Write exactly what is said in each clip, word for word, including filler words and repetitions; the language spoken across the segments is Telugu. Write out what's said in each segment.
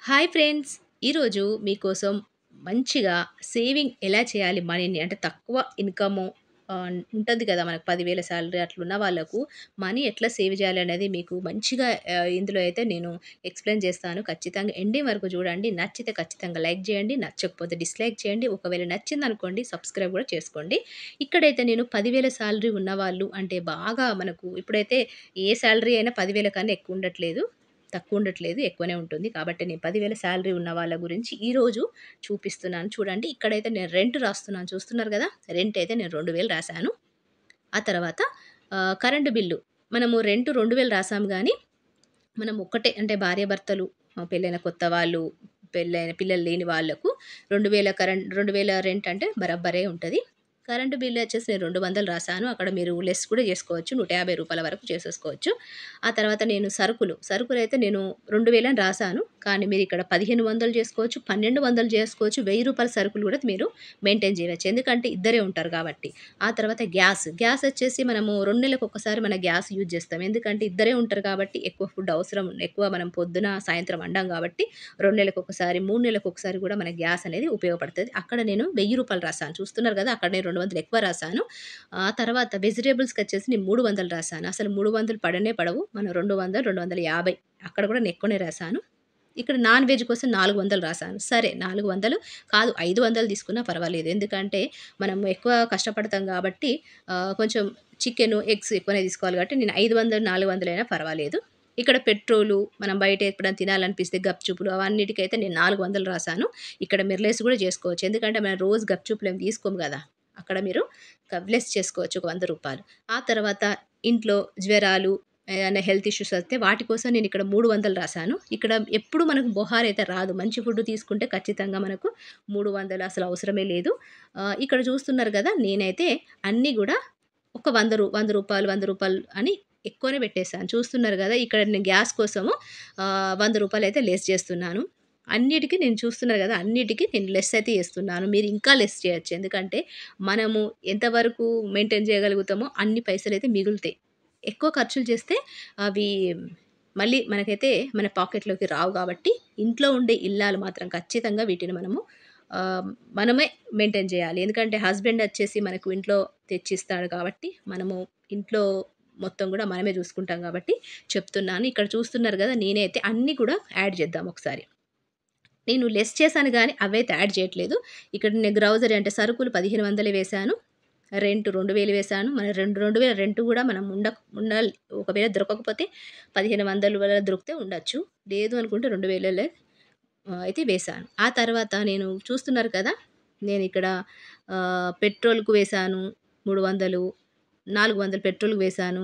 Hi friends! ఈరోజు మీకోసం మంచిగా సేవింగ్ ఎలా చేయాలి మనీని అంటే తక్కువ ఇన్‌కము ఆహ్, ఉంటది కదా! మనకు పది వేల సాలరీ అట్లున్న వాళ్ళకు మనీ ఎట్లా సేవ్ చేయాలి అనేది మీకు మంచిగా ఆహ్, ఇందులో అయితే నేను ఎక్స్‌ప్లెయిన్ చేస్తాను. ఖచ్చితంగా ఎండింగ్ వరకు చూడండి. నచ్చితే ఖచ్చితంగా లైక్ చేయండి. నచ్చకపోతే డిస్‌లైక్ చేయండి. ఒకవేళ నచ్చిందనుకోండి సబ్స్క్రైబ్ కూడా చేసుకోండి. ఇక్కడైతే నేను పది వేల సాలరీ ఉన్నవాళ్ళు అంటే బాగా మనకు ఇప్పుడైతే ఏ సాలరీ అయినా పది వేల కన్నా ఎక్కువ ఉండట్లేదు. తక్కువ ఉండట్లేదు. ఎక్కువనే ఉంటుంది. కాబట్టి నేను పది వేల సాలరీ ఉన్న వాళ్ళ గురించి ఈరోజు చూపిస్తున్నాను. చూడండి ఇక్కడైతే నేను రెంట్ రాస్తున్నాను. చూస్తున్నారు గదా! రెంట్ అయితే నేను రెండు వేలు రాశాను. ఆ తర్వాత ఆహ్, కరెంట్ బిల్లు మనము రెంట్ రెండు వేలు రాసాం గానీ, మనం ఒక్కటే అంటే భార్యాభర్తలు ఆహ్, పెళ్ళైన కొత్త వాళ్ళు, పెళ్ళైన పిల్లలు లేని వాళ్ళకు రెండు వేలు కరెంట్ రెండు వేలు రెంట్ అంటే బరాబరే ఉంటది. కరెంట్ బిల్ వచ్చేసి నేను రెండు వందలు రాసాను. అక్కడ మీరు లెస్ కూడా చేసుకోవచ్చు. రూ. నూట యాభై వరకు చేసేసుకోవచ్చు. ఆ తర్వాత నేను సరుకులు, సరుకులైతే నేను రెండు వేలు అని రాసాను. కానీ మీరిక్కడ పదిహేను వందలు చేసుకోవచ్చు, పన్నెండు వందలు చేసుకోవచ్చు. రూ. వెయ్యి సరుకులు కూడా మీరు మెయింటైన్ చేయవచ్చు. ఎందుకంటే ఇద్దరే ఉంటారు కాబట్టి. ఆ తర్వాత గ్యాస్, గ్యాస్ వచ్చేసి మనము రెండు నెలలకు ఒక్కసారి మన గ్యాస్ యూజ్ చేస్తాం. ఎందుకంటే ఇద్దరే ఉంటారు కాబట్టి ఎక్కువ ఫుడ్ అవసరం ఎక్కువ మనం పొద్దున, సాయంత్రం వండాం కాబట్టి రెండు నెలలకు ఒకసారి, మూడు నెలలకు ఒకసారి కూడా మన గ్యాస్ అనేది ఉపయోగపడతది. అక్కడ నేను రూ. వెయ్యి రాసాను. చూస్తున్నారు కదా! అక్కడ నేను రెండు వందలు ఎక్కువ రాసాను. ఆ తర్వాత వెజిటబుల్స్‌కొచ్చేసి నేను మూడు వందలు రాసాను. అసలు మూడు వందలు పడనే పడవు. మనం రెండు వందలు, రెండు వందల యాభై అక్కడ కూడా నేను ఎక్కువనే రాసాను. ఇక్కడ నాన్ వెజ్ కోసం నాలుగు వందలు రాసాను. సరే నాలుగు వందలు కాదు ఐదు వందలు తీసుకున్నా పర్వాలేదు. ఎందుకంటే మనం ఎక్కువ కష్టపడతాం కాబట్టి ఆహ్, కొంచెం చికెను, ఎగ్స్ ఎక్కువనే తీసుకోవాలి కాబట్టి నేను ఐదు వందలు, నాలుగు వందలు అయినా పర్వాలేదు. ఇక్కడ పెట్రోలు, మనం బయట ఎప్పుడైనా తినాలనిపిస్తే గప్‌చుప్‌లు అవన్నిటికైతే నేను నాలుగు వందలు రాసాను. ఇక్కడ మీరు లెస్ కూడా చేసుకోవచ్చు. ఎందుకంటే మనం రోజు గప్‌చుప్‌లు ఏమి తీసుకోము గదా! అక్కడ మీరు క లెస్ చేసుకోవచ్చు ఒక రూ. వంద. ఆ తర్వాత ఇంట్లో జ్వరాలు, ఏదైనా హెల్త్ ఇష్యూస్ వస్తే వాటి కోసం నేను ఇక్కడ మూడు వందలు రాసాను. ఇక్కడ ఎప్పుడు మనకు బొహారైతే రాదు. మంచి ఫుడ్ తీసుకుంటే ఖచ్చితంగా మనకు మూడు వందలు అసలు అవసరమే లేదు. ఆహ్, ఇక్కడ చూస్తున్నారు గదా! నేనైతే అన్నీ గూడా ఒక వంద రూ. వంద రూ. వంద అని ఎక్కువనే పెట్టేసాను. చూస్తున్నారు గదా! ఇక్కడ నేను గ్యాస్ కోసము ఆహ్, రూ. వంద అయితే లెస్ చేస్తున్నాను. అన్నిటికి నేను చూస్తున్నారు గదా! అన్నిటికి నేను లెస్ అయితే చేస్తున్నాను. మీరు ఇంకా లెస్ చేయొచ్చు. ఎందుకంటే మనము ఎంతవరకు మెయింటైన్ చేయగలుగుతామో అన్ని పైసలైతే మిగులుతాయి. ఎక్కువ ఖర్చులు చేస్తే అవి మళ్ళీ మనకైతే మన పాకెట్‌లోకి రావు గాబట్టి, ఇంట్లో ఉండే ఇల్లాలు మాత్రం ఖచ్చితంగా వీటిని మనము ఆహ్, మనమే మెయింటైన్ జేయాలి. ఎందుకంటే హస్బెండ్ వచ్చేసి మనకు ఇంట్లో తెచ్చిస్తాడు కాబట్టి, మనము ఇంట్లో మొత్తం గూడా మనమే జూసుకుంటాం గాబట్టి చెప్తున్నాను. ఇక్కడ చూస్తున్నారు గదా! నేనైతే అన్నీ కూడా యాడ్ చేద్దాం ఒకసారి. నేను లెస్ చేశాను గానీ అవైతే యాడ్ చేయట్లేదు. ఇక్కడ నేను గ్రౌజరీ అంటే సరుకులు పదిహేను వందలు వేశాను. రెంట్ రెండు వేలు వేశాను. మన రెండు 2000 రెంట్ గూడా మనం ఉండక ఉండాలి. ఒకవేళ దొరకకపోతే పదిహేను వందలు వల్ల దొరికితే ఉండొచ్చు. లేదు అనుకుంటే రెండు వేలు ఆహ్, అయితే వేశాను. ఆ తర్వాత నేను చూస్తున్నారు కదా! నేనిక్కడ ఆహ్, పెట్రోల్‌కు వేశాను మూడు వందలు, నాలుగు వందలు పెట్రోల్‌కి వేశాను.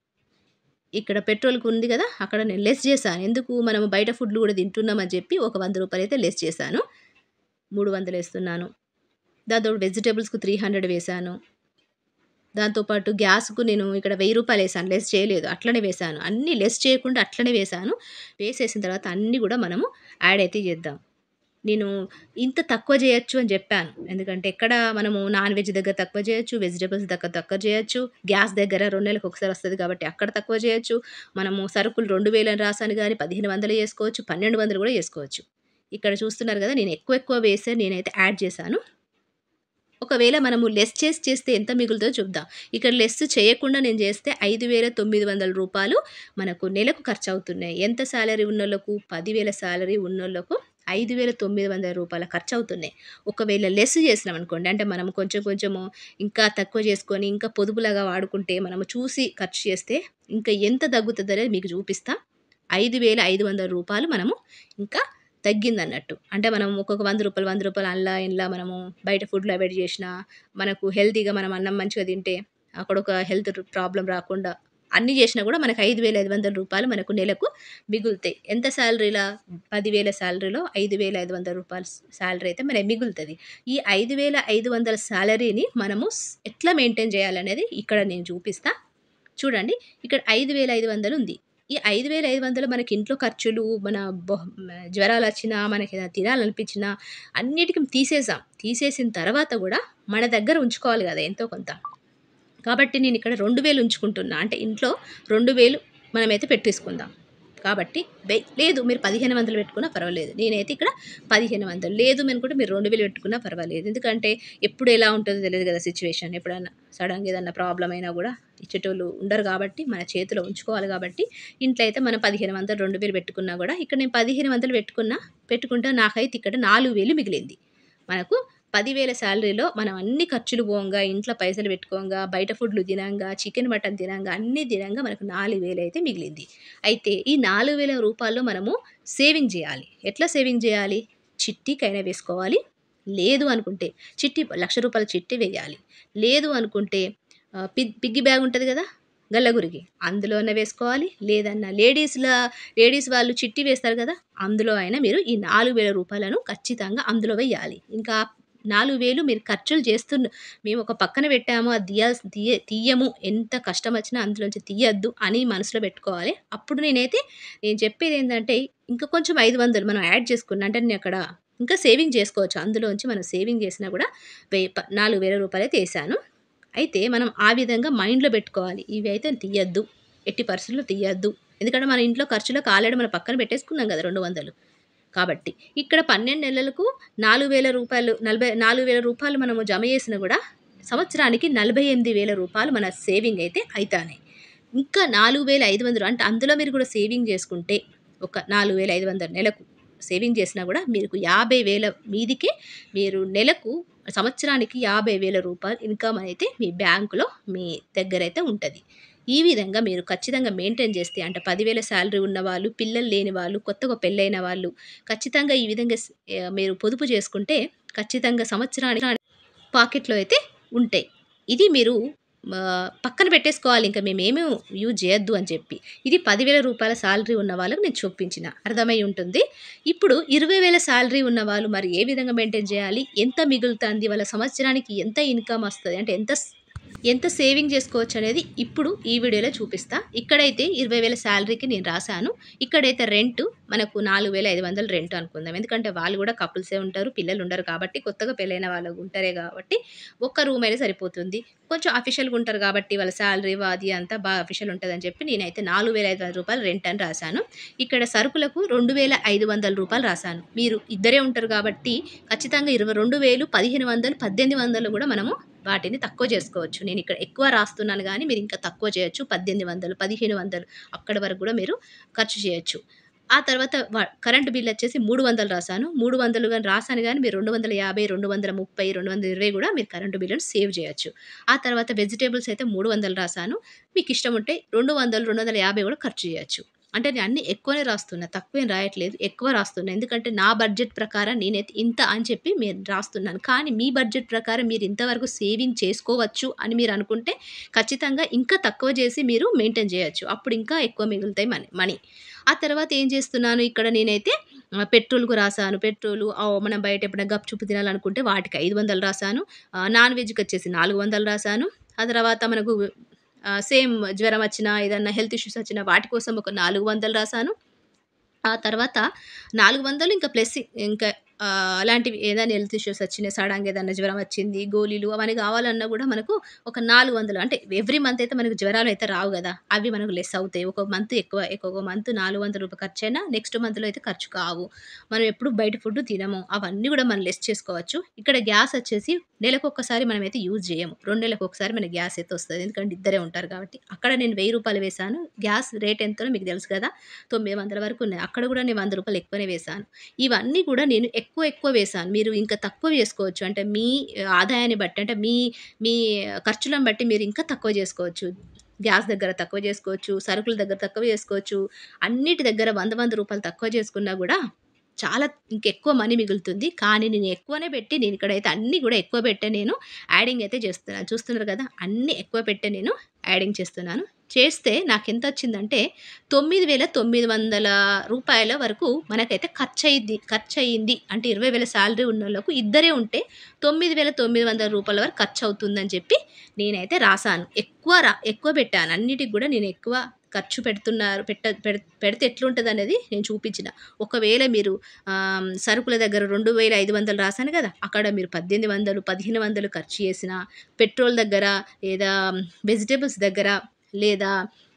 ఇక్కడ పెట్రోల్‌కి ఉంది గదా! అక్కడ నేను లెస్ చేశాను. ఎందుకు మనం బయట ఫుడ్‌లు గూడా తింటున్నామని చెప్పి ఒక రూ. వంద అయితే లెస్ చేశాను. మూడు వందలు ఏస్తున్నాను. దాంతో వెజిటబుల్స్‌కు మూడు వందలు వేశాను. దాంతో పాటు గ్యాస్‌కు నేను ఇక్కడ రూ. వెయ్యి ఏసాను. లెస్ చేయలేదు. అట్లనే వేశాను. అన్నీ లెస్ చేయకుండా అట్లనే వేశాను. వేసేసిన తర్వాత అన్నీ గూడా మనము యాడ్ అయితే చేద్దాం. నేను ఇంత తక్కువ చేయొచ్చు అని జెప్పాను. ఎందుకంటే ఎక్కడ మనము నాన్ వెజ్ దగ్గర తక్కువ చేయొచ్చు. వెజిటబుల్స్ దగ్గర తక్కువ చేయొచ్చు. గ్యాస్ దగ్గర రెండు నెలలకు ఒకసారి వస్తది కాబట్టి అక్కడ తక్కువ చేయొచ్చు. మనము సరుకులు రెండు వేలు అని రాసాను గానీ పదిహేను వందలు చేసుకోవచ్చు. పన్నెండు వందలు గూడా చేసుకోవచ్చు. ఇక్కడ చూస్తున్నారు గదా! నేను ఎక్కువ ఎక్కువ వేసే నేనైతే యాడ్ చేశాను. ఒకవేళ మనము లెస్ చేసి చేస్తే ఎంత మిగులుతదో చూద్దాం. ఇక్కడ లెస్ చేయకుండా నేను చేస్తే రూ. ఐదు వేల తొమ్మిది వందలు మనకు నెలకు ఖర్చవుతున్నాయి. ఎంత సాలరీ ఉన్నోళ్ళకు పది వేల సాలరీ ఉన్నోళ్ళకు రూ. ఐదు వేల తొమ్మిది వందలు ఖర్చవుతున్నాయి. ఒకవేళ లెస్ చేసినామనుకోండి అంటే మనం కొంచెం కొంచెము ఇంకా తక్కువ చేసుకొని ఇంకా పొదుపులాగా వాడుకుంటే మనము చూసి ఖర్చు చేస్తే ఇంకా ఎంత తగ్గుతదనేది మీకు చూపిస్తా. రూ. ఐదు వేల ఐదు వందలు మనము ఇంకా తగ్గిందన్నట్టు. అంటే మనం ఒక్కొక్క రూ. వంద, రూ. వంద అల్లా ఇండ్లా మనము బయట ఫుడ్‌లు అవాయిడ్ జేషినా, మనకు హెల్తీగా మనం అన్నం మంచిగా తింటే, అక్కడొక హెల్త్ ర్ ప్రాబ్లమ్ రాకుండా అన్నీ జేషినా గూడా మనకు రూ. ఐదు వేల ఐదు వందలు మనకు నెలకు మిగులుతాయి. ఎంత సాలరీలా పది వేల సాలరీలో రూ. ఐదు వేల ఐదు వందలు స్ సాలరీ అయితే మనకు మిగులుతది. ఈ ఐదు వేల ఐదు వందలు సాలరీని మనము స్ ఎట్లా మెయింటైన్ జేయాలనేది ఇక్కడ నేను చూపిస్తా. చూడండి ఇక్కడ ఐదు వేల ఐదు వందలు ఉంది. ఈ ఐదు వేల ఐదు వందలు మనకి ఇంట్లో ఖర్చులు, మన బొహ్ మ జ్వరాలొచ్చినా, మనకేదైనా తినాలనిపించినా అన్నిటికి తీసేసాం. తీసేసిన తర్వాత గూడా మన దగ్గర ఉంచుకోవాలి గదా! ఎంతో కొంత. కాబట్టి నేనిక్కడ రెండు వేలు ఉంచుకుంటున్నా. అంటే ఇంట్లో రెండు వేలు మనమైతే పెట్టేసుకుందాం. కాబట్టి వెయ్ లేదు మీరు పదిహేను వందలు పెట్టుకున్నా పర్వాలేదు. నేనైతే ఇక్కడ పదిహేను వందలు లేదు అనుకుంటే మీరు రెండు వేలు పెట్టుకున్నా పర్వాలేదు. ఎందుకంటే ఎప్పుడు ఎలా ఉంటుందో తెలియదు కదా సిచ్యువేషన్. ఎప్పుడన్నా సడెన్‌గా ఏదన్నా ప్రాబ్లమ్ అయినా కూడా ఇచ్చేటోళ్ళు ఉండరు కాబట్టి మన చేతిలో ఉంచుకోవాలి కాబట్టి ఇంట్లో అయితే మనం పదిహేను వందలు, రెండు వేలు పెట్టుకున్నా కూడా ఇక్కడ నేను పదిహేను వందలు పెట్టుకున్నా పెట్టుకుంటే నాకైతే ఇక్కడ నాలుగు వేలు మిగిలింది. మనకు పది వేల సాలరీలో మనం అన్ని ఖర్చులు పోంగా, ఇంట్లో పైసలు పెట్టుకోంగా, బయట ఫుడ్‌లు తినంగా, చికెన్, మటన్ తినంగా అన్నీ తినంగా మనకు నాలుగు వేలు అయితే మిగిలింది. అయితే ఈ నాలుగు వేల రూపాయల్లో మనము సేవింగ్ జేయాలి. ఎట్లా సేవింగ్ జేయాలి? చిట్టీకైనా వేసుకోవాలి. లేదు అనుకుంటే చిట్టి రూ. ఒక లక్ష చిట్టి వేయాలి. లేదు అనుకుంటే ఆహ్, పిగ్ పిగ్గీ బ్యాగ్ ఉంటది గదా! గల్లగురికి అందులో అన్నా వేసుకోవాలి. లేదన్నా లేడీస్‌ల లేడీస్ వాళ్ళు చిట్టి వేస్తారు గదా! అందులో అయినా మీరు ఈ నాలుగు వేల రూపాయలను ఖచ్చితంగా అందులో వెయ్యాలి. ఇంకా నాలుగు వేలు మీరు ఖర్చులు చేస్తున్న మేము ఒక పక్కన పెట్టాము. అది తీయాల్సి తీయ తీయము. ఎంత కష్టమొచ్చినా అందులోంచి తీయొద్దు అని మనసులో పెట్టుకోవాలి. అప్పుడు నేనైతే నేను చెప్పేదేంటంటే ఇంకా కొంచెం ఐదు వందలు మనం యాడ్ చేసుకున్నా అంటే నేనక్కడ ఇంకా సేవింగ్ చేసుకోవచ్చు. అందులోంచి మనం సేవింగ్ చేసినా కూడా వెయ్యి ప నాలుగు వేల రూపాయలైతే ఏశాను. అయితే మనం ఆ విధంగా మైండ్‌లో పెట్టుకోవాలి. ఇవైతే తీయొద్దు. ఎట్టి పరిస్థితుల్లో తీయొద్దు. ఎందుకంటే మన ఇంట్లో ఖర్చులకు ఆల్రెడీ మనం పక్కన పెట్టేసుకున్నాం గదా! రెండు వందలు. కాబట్టి ఇక్కడ పన్నెండు నెలలకు నాలుగు వేల రూపాయలు నలభై నాలుగు వేల రూపాయలు మనము జమ చేసినా గూడా సంవత్సరానికి నలభై ఎనిమిది వేల రూపాయలు మన సేవింగ్ అయితే అయితాన్నాయి. ఇంకా నాలుగు వేల ఐదు వందలు అంటే అందులో మీరు కూడా సేవింగ్ చేసుకుంటే ఒక నాలుగు వేల ఐదు వందలు నెలకు సేవింగ్ చేసినా కూడా మీకు యాభై వేల మీదికే మీరు నెలకు సంవత్సరానికి యాభై వేల రూపాయలు ఇన్‌కమ్ అయితే మీ బ్యాంకులో మీ దగ్గరైతే ఉంటది. ఈ విధంగా మీరు ఖచ్చితంగా మెయింటైన్ చేస్తే అంటే పది వేల సాలరీ ఉన్నవాళ్ళు, పిల్లలు లేని వాళ్ళు, కొత్తగా పెళ్ళైన వాళ్ళు ఖచ్చితంగా ఈ విధంగా స్ ఆహ్, మీరు పొదుపు చేసుకుంటే ఖచ్చితంగా సంవత్సరానికి పాకెట్‌లో అయితే ఉంటాయి. ఇది మీరు ఆహ్, పక్కన పెట్టేసుకోవాలి. ఇంక మేమేమి యూజ్ చేయొద్దు అని చెప్పి. ఇది పది వేల రూపాయల సాలరీ ఉన్న వాళ్ళకి నేను చూపించిన. అర్థమై ఉంటుంది. ఇప్పుడు ఇరవై వేల సాలరీ ఉన్నవాళ్ళు మరి ఏ విధంగా మెయింటైన్ చేయాలి? ఎంత మిగులుతాంది? వాళ్ళ సంవత్సరానికి ఎంత ఇన్‌కమ్ వస్తది? అంటే ఎంత స్ ఎంత సేవింగ్ చేసుకోవచ్చనేది ఇప్పుడు ఈ వీడియోలో చూపిస్తా. ఇక్కడైతే ఇరవై వేల సాలరీకి నేను రాసాను. ఇక్కడైతే రెంటు మనకు నాలుగు వేల ఐదు వందలు రెంట్ అనుకుందాం. ఎందుకంటే వాళ్ళు గూడా కపుల్సే ఉంటారు. పిల్లలుండరు కాబట్టి కొత్తగా పెళ్ళైన వాళ్ళు ఉంటారే గాబట్టి ఒక్క రూమ్ అయితే సరిపోతుంది. కొంచెం అఫీషియల్‌గా ఉంటారు గాబట్టి వాళ్ళ సాలరీ అది అంతా బాగా అఫీషియల్ ఉంటదని చెప్పి నేనైతే నాలుగు వేల ఐదు వందల రూపాయలు రెంట్ అని రాసాను. ఇక్కడ సరుకులకు రెండు వేల ఐదు వందల రూపాయలు రాసాను. మీరు ఇద్దరే ఉంటారు గాబట్టి ఖచ్చితంగా ఇరవై రెండు వేలు, పదిహేను వందలు, పద్దెనిమిది వందలు గూడా మనము వాటిని తక్కువ చేసుకోవచ్చు. నేను ఇక్కడ ఎక్కువ రాస్తున్నాను గానీ మీరు ఇంకా తక్కువ చేయొచ్చు. పద్దెనిమిది వందలు, పదిహేను వందలు అక్కడి వరకు గూడా మీరు ఖర్చు చేయొచ్చు. ఆ తర్వాత వ కరెంట్ బిల్ వచ్చేసి మూడు వందలు రాసాను. మూడు వందలు గాని రాసాను గానీ మీరు రెండు వందల యాభై, రెండు వందల ముప్పై, రెండు వందల ఇరవై గూడా మీరు కరెంట్ బిల్లును సేవ్ చేయొచ్చు. ఆ తర్వాత వెజిటబుల్స్ అయితే మూడు వందలు రాసాను. మీకిష్టం ఉంటే రెండు వందలు, రెండు వందల యాభై గూడా ఖర్చు చేయొచ్చు. అంటే నేను అన్నీ ఎక్కువనే రాస్తున్నా. తక్కువేం రాయట్లేదు. ఎక్కువ రాస్తున్నా. ఎందుకంటే నా బడ్జెట్ ప్రకారం నేనైతే ఇంత అని చెప్పి మీరు రాస్తున్నాను. కానీ మీ బడ్జెట్ ప్రకారం మీరు ఇంతవరకు సేవింగ్ చేసుకోవచ్చు అని మీరు అనుకుంటే ఖచ్చితంగా ఇంకా తక్కువ చేసి మీరు మెయింటైన్ చేయొచ్చు. అప్పుడు ఇంకా ఎక్కువ మిగులుతాయి మనీ మనీ. ఆ తర్వాత ఏం చేస్తున్నాను ఇక్కడ నేనైతే ఆహ్, పెట్రోల్‌కు రాసాను. పెట్రోలు ఆహ్, మనం బయట ఎప్పుడైనా గప్‌చుప్ తినాలనుకుంటే వాటికి ఐదు వందలు రాసాను. ఆహ్, నాన్ వెజ్‌కొచ్చేసి నాలుగు వందలు రాసాను. ఆ తర్వాత మనకు ఆహ్, సేమ్ జ్వరం వచ్చినా, ఏదన్నా హెల్త్ ఇష్యూస్ వచ్చినా వాటి కోసం ఒక నాలుగు వందలు రాసాను. ఆ తర్వాత నాలుగు వందలు ఇంకా ప్లస్ ఇంకా ఆహ్, అలాంటివి ఏదైనా హెల్త్ ఇష్యూస్ వచ్చినాయి, సడెన్‌గా ఏదన్నా జ్వరం వచ్చింది, గోళీలు అవన్నీ కావాలన్నా గూడా మనకు ఒక నాలుగు వందలు అంటే ఎవ్రీ మంత్ అయితే మనకు జ్వరాలయితే రావు గదా! అవి మనకు లెస్ అవుతాయి. ఒక మంత్ ఎక్కువ ఒక మంత్ రూ. నాలుగు వందలు ఖర్చయినా నెక్స్ట్ మంత్‌లో అయితే ఖర్చు కావు. మనం ఎప్పుడు బయట ఫుడ్ తినము. అవన్నీ గూడా మనం లెస్ చేసుకోవచ్చు. ఇక్కడ గ్యాస్ వచ్చేసి నెలకొక్కసారి మనమైతే యూజ్ జేయము. రెండు నెలలకొకసారి మనకి గ్యాస్ అయితే వస్తది. ఎందుకంటే ఇద్దరే ఉంటారు కాబట్టి. అక్కడ నేను రూ. వెయ్యి వేశాను. గ్యాస్ రేట్ ఎంతనో మీకు తెలుసు గదా! తొమ్మిది వందల వరకు ఉన్నాయి. అక్కడ గూడా నేను రూ. వంద ఎక్కువనే వేశాను. ఇవన్నీ కూడా నేను ఎక్కువ ఎక్కువ వేశాను. మీరు ఇంకా తక్కువ వేసుకోవచ్చు. అంటే మీ ఆదాయాన్ని బట్టి అంటే మీ మీ ఖర్చులను బట్టి మీరు ఇంకా తక్కువ జేసుకోవచ్చు. గ్యాస్ దగ్గర తక్కువ జేసుకోవచ్చు. సరుకుల దగ్గర తక్కువ జేసుకోవచ్చు. అన్నిటి దగ్గర రూ. వంద, వంద తక్కువ చేసుకున్నా గూడా చాలా ఇంకెక్కువ మనీ మిగులుతుంది. కానీ నేను ఎక్కువనే పెట్టి నేను ఇక్కడైతే అన్నీ గూడా ఎక్కువ పెట్టే నేను యాడింగ్ అయితే చేస్తున్నాను. చూస్తున్నారు గదా! అన్నీ ఎక్కువ పెట్టే నేను యాడింగ్ చేస్తున్నాను. చేస్తే నాకెంతొచ్చిందంటే తొమ్మిది వేల తొమ్మిది వందల రూపాయల వరకు మనకైతే ఖర్చయింది ఖర్చయింది. అంటే ఇరవై వేల సాలరీ ఉన్నోళ్ళకు ఇద్దరే ఉంటే తొమ్మిది వేల తొమ్మిది వందల రూపాయల వరకు ఖర్చవుతుందని చెప్పి నేనైతే రాసాను. ఎక్కువ రా ఎక్కువ పెట్టాను. అన్నిటికి గూడా నేను ఎక్కువ ఖర్చు పెడుతున్నారు పెట్ట పెడ్ పెడితే ఎట్లుంటదనేది నేను చూపించిన. ఒకవేళ మీరు ఆహ్, సరుకుల దగ్గర రెండు వేల ఐదు వందలు రాసాను గదా! అక్కడ మీరు పద్దెనిమిది వందలు, పదిహేను వందలు ఖర్చు చేసినా, పెట్రోల్ దగ్గర లేదా వెజిటబుల్స్ దగ్గర లేదా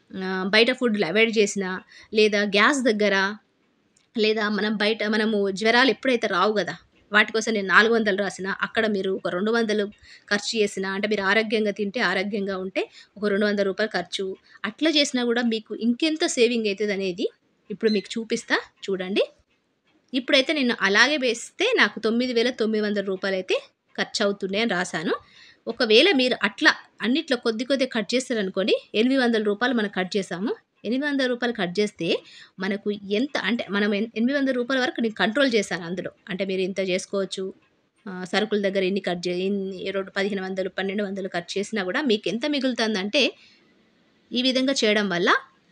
ఆహ్, బయట ఫుడ్‌లు అవాయిడ్ చేసినా, లేదా గ్యాస్ దగ్గర, లేదా మనం బయట మనము జ్వరాలు ఎప్పుడైతే రావు గదా! వాటి కోసం నేను నాలుగు వందలు రాసినా, అక్కడ మీరు ఒక రెండు వందలు ఖర్చు చేసినా, అంటే మీరు ఆరోగ్యంగా తింటే, ఆరోగ్యంగా ఉంటే ఒక రూ. రెండు వందలు ఖర్చు. అట్లా చేసినా గూడా మీకు ఇంకెంత సేవింగ్ అయితదనేది ఇప్పుడు మీకు చూపిస్తా చూడండి. ఇప్పుడైతే నేను అలాగే వేస్తే నాకు తొమ్మిది వేల తొమ్మిది వందల అయితే ఖర్చవుతున్నాయి అని రాసాను. ఒకవేళ మీరు అట్లా అన్నిట్లో కొద్ది కొద్దిగా కట్ చేశారనుకోండి, రూ. ఎనిమిది వందలు మనం కట్ చేసాము. రూ. ఎనిమిది వందలు కట్ చేస్తే మనకు ఎంత అంటే మనం ఎన్ రూ. ఎనిమిది వందల వరకు నేను కంట్రోల్ చేశాను అందులో. అంటే మీరు ఇంత చేసుకోవచ్చు. ఆహ్, సరుకుల దగ్గర ఇన్ని కట్ జే ఇన్ని రెండు పదిహేను వందలు, పన్నెండు వందలు కట్ చేసినా గూడా మీకెంత మిగులుతుందంటే, ఈ విధంగా చేయడం వల్ల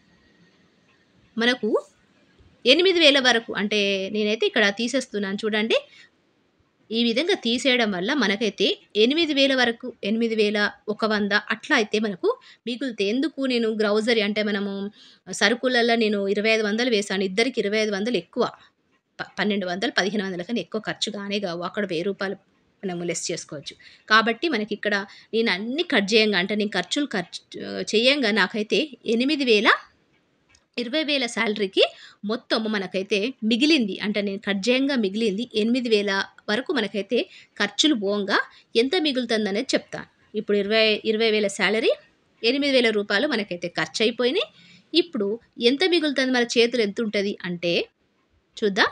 మనకు ఎనిమిది వేల వరకు, అంటే నేనైతే ఇక్కడ తీసేస్తున్నాను చూడండి. ఈ విధంగా తీసేయడం వల్ల మనకైతే ఎనిమిది వేల వరకు, ఎనిమిది వేల వంద అట్లా అయితే మనకు మిగులుతాయి. ఎందుకు నేను గ్రౌజరీ అంటే మనము సరుకులల్లో నేను ఇరవై ఐదు వందలు వేశాను. ఇద్దరికి ఇరవై ఐదు వందలు ఎక్కువ. ప పన్నెండు వందలు, పదిహేను వందల కన్నా ఎక్కువ ఖర్చు గానే గావు. అక్కడ రూ. వెయ్యి మనము లెస్ చేసుకోవచ్చు. కాబట్టి మనకిక్కడ నేను అన్నీ కట్ చేయంగా, అంటే నేను ఖర్చులు ఖర్చు చేయంగా నాకైతే ఎనిమిది వేల ఇరవై వేల సాలరీకి మొత్తం మనకైతే మిగిలింది. అంటే నేను కట్ చేయంగా మిగిలింది ఎనిమిది వేల వరకు మనకైతే ఖర్చులు పోంగా ఎంత మిగులుతుందనేది చెప్తాను. ఇప్పుడు ఇరవై ఇరవై వేల సాలరీ, ఎనిమిది వేల రూపాయలు మనకైతే ఖర్చయిపోయినాయి. ఇప్పుడు ఎంత మిగులుతుంది మన చేతులో ఎంతుంటది అంటే చూద్దాం.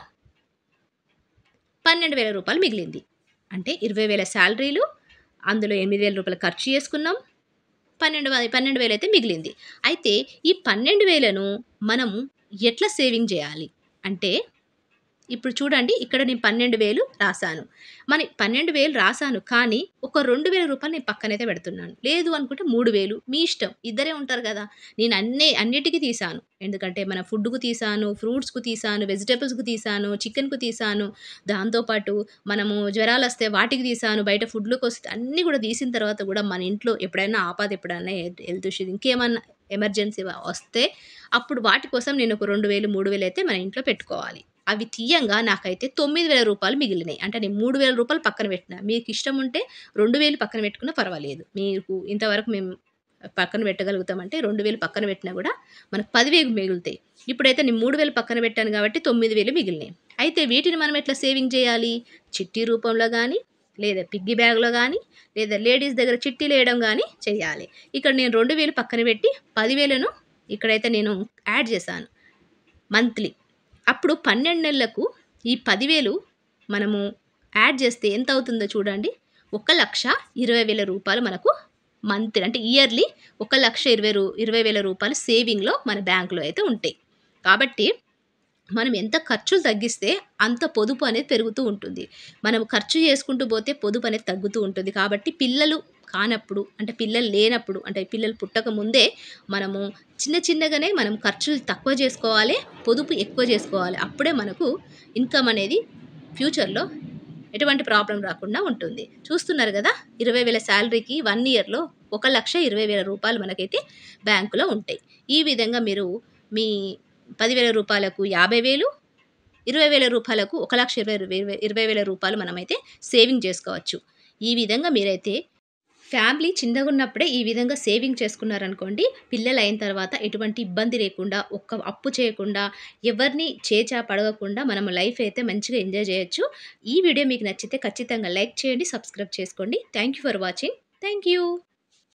పన్నెండు వేల రూపాయలు మిగిలింది. అంటే ఇరవై వేల సాలరీలు, అందులో ఎనిమిది వేల రూపాయలు ఖర్చు చేసుకున్నాం. పన్నెండు వ పన్నెండు వేలు అయితే మిగిలింది. అయితే ఈ పన్నెండు వేలను మనము ఎట్లా సేవింగ్ జేయాలి అంటే, ఇప్పుడు చూడండి ఇక్కడ నేను పన్నెండు వేలు రాసాను. మరి పన్నెండు వేలు రాసాను, కానీ ఒక రెండు వేల రూపాయలు నేను పక్కనైతే పెడుతున్నాను. లేదు అనుకుంటే మూడు వేలు మీ ఇష్టం. ఇద్దరే ఉంటారు గదా! నేను అన్నీ అన్నిటికి తీసాను. ఎందుకంటే మన ఫుడ్‌కు తీసాను, ఫ్రూట్స్‌కు తీసాను, వెజిటబుల్స్‌కు తీసాను, చికెన్‌కు తీసాను. దాంతో పాటు మనము జ్వరాలొస్తే వాటికి తీసాను. బయట ఫుడ్‌లకొస్తే అన్నీ గూడా తీసిన తర్వాత గూడా మన ఇంట్లో ఎప్పుడైనా ఆపద ఎప్పుడన్నా హెల్త్ హెల్త్ ఇష్యూస్ ఇంకేమన్నా ఎమర్జెన్సీ వ వస్తే అప్పుడు వాటి కోసం నేను ఒక రెండు వేలు, మూడు వేలు అయితే మన ఇంట్లో పెట్టుకోవాలి. అవి తీయంగా నాకైతే తొమ్మిది వేల రూపాయలు మిగిలినాయి. అంటే నేను మూడు వేల రూపాయలు పక్కన పెట్టినా. మీకిష్టం ఉంటే రెండు వేలు పక్కన పెట్టుకున్నా పర్వాలేదు. మీకు ఇంతవరకు మేము పక్కన పెట్టగలుగుతామంటే రెండు వేలు పక్కన పెట్టినా గూడా మనకు పది వేలు మిగులుతాయి. ఇప్పుడైతే నేను మూడు వేలు పక్కన పెట్టాను గాబట్టి తొమ్మిది వేలు మిగిలినాయి. అయితే వీటిని మనం ఎట్లా సేవింగ్ జేయాలి? చిట్టి రూపంలో గానీ, లేదా పిగ్గీ బ్యాగ్‌లో గానీ, లేదా లేడీస్ దగ్గర చిట్టీలేయడం గానీ చెయ్యాలి. ఇక్కడ నేను రెండు వేలు పక్కన పెట్టి 10,000ను ఇక్కడైతే నేను యాడ్ చేశాను మంత్లీ. అప్పుడు పన్నెండు నెలలకు ఈ పది వేలు మనము యాడ్ చేస్తే ఎంత అవుతుందో చూడండి. ఒక లక్ష ఇరవై వేల రూపాయలు మనకు మంత్లీ, అంటే ఇయర్లీ ఒక లక్ష ఇరవై రూ ఇరవై వేల రూపాయలు సేవింగ్‌లో మన బ్యాంక్‌లో అయితే ఉంటాయి. కాబట్టి మనం ఎంత ఖర్చులు తగ్గిస్తే అంత పొదుపు అనేది పెరుగుతూ ఉంటుంది. మనం ఖర్చు చేసుకుంటూ పోతే పొదుపు అనేది తగ్గుతూ ఉంటుంది. కాబట్టి పిల్లలు కానప్పుడు, అంటే పిల్లలు లేనప్పుడు, అంటే పిల్లలు పుట్టక ముందే మనము చిన్న చిన్నగానే మనం ఖర్చులు తక్కువ చేసుకోవాలి, పొదుపు ఎక్కువ చేసుకోవాలి. అప్పుడే మనకు ఇన్‌కమ్ అనేది ఫ్యూచర్‌లో ఎటువంటి ప్రాబ్లమ్ రాకుండా ఉంటుంది. చూస్తున్నారు గదా! ఇరవై వేల సాలరీకి ఒక ఇయర్‌లో ఒక లక్ష ఇరవై వేల రూపాయలు మనకైతే బ్యాంకులో ఉంటాయి. ఈ విధంగా మీరు మీ పది వేల రూపాయలకు యాభై వేలు, ఇరవై వేల రూపాయలకు ఒక లక్ష ఇరవై వేల రూపాయలు మనమైతే సేవింగ్ చేసుకోవచ్చు. ఈ విధంగా మీరైతే ఫ్యామిలీ చిన్నగున్నప్పుడే ఈ విధంగా సేవింగ్ చేసుకున్నారనుకోండి, పిల్లలయిన తర్వాత ఎటువంటి ఇబ్బంది లేకుండా, ఒక్క అప్పు చేయకుండా, ఎవరిని చేచాప అడగకుండా మనం లైఫ్ అయితే మంచిగా ఎంజాయ్ జేయొచ్చు. ఈ వీడియో మీకు నచ్చితే ఖచ్చితంగా లైక్ చేయండి, సబ్స్క్రైబ్ చేసుకోండి. Thank you for watching. Thank you.